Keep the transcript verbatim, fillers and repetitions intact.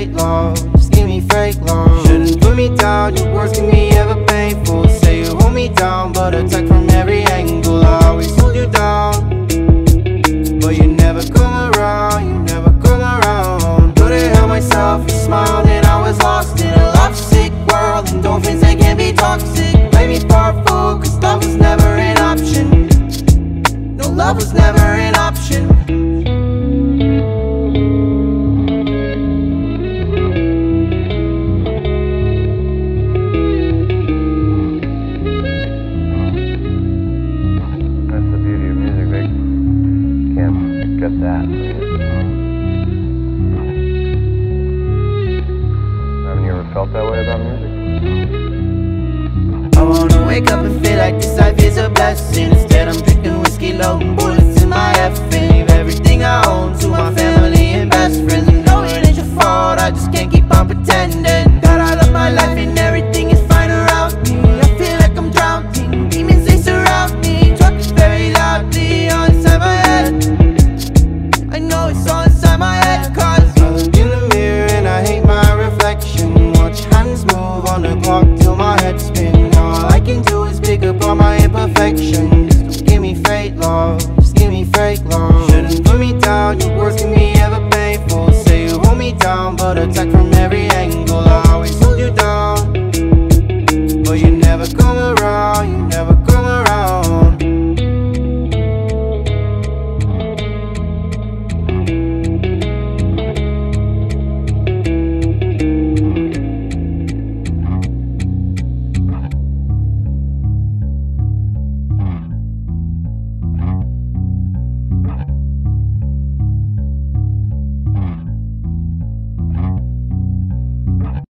fake love, just give me fake love. Shouldn't put me down, your words give me ever painful. Say you hold me down, but attack from every angle. I always hold you down, but you never come around, you never come around. Couldn't help myself, you smiled and I was lost in a lovesick world. Endorphins, they can be toxic. Play me powerful, cause love was never an option. No, love was never an option. Get that. Haven't you ever felt that way about music? I wanna wake up and feel like this life is a blessing. Instead I'm drinking whiskey, loading bullets in my effing.